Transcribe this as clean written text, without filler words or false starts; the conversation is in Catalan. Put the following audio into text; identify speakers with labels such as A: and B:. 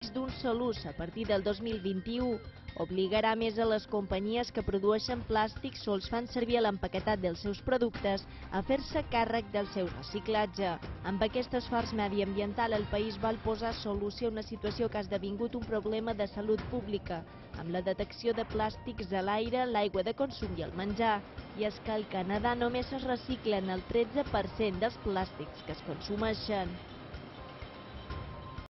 A: d'un sol ús a partir del 2021. Obligarà més a les companyies que produeixen plàstics o els fan servir a l'empaquetat dels seus productes a fer-se càrrec del seu reciclatge. Amb aquest esforç mediambiental, el país vol posar solució a una situació que ha esdevingut un problema de salut pública, amb la detecció de plàstics a l'aire, l'aigua de consum i el menjar. I és que al Canadà només es reciclen el 13% dels plàstics que es consumeixen.